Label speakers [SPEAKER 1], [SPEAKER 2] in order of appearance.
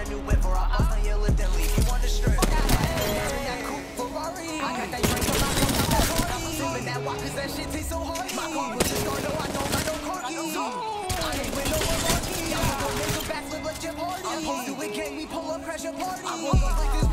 [SPEAKER 1] brand new whip for a house on your lip, then leave you on the strip.
[SPEAKER 2] That coupe Ferrari. I got that drink from my car. I'm sipping that walk cause that shit tastes so hard. My car was just started, no, I don't got no car keys. I ain't with no Milwaukee. I'm gonna make a backflip like Jeff Hardy. I'm supposed to it gang, we pull up, crash a party. I woke up like this.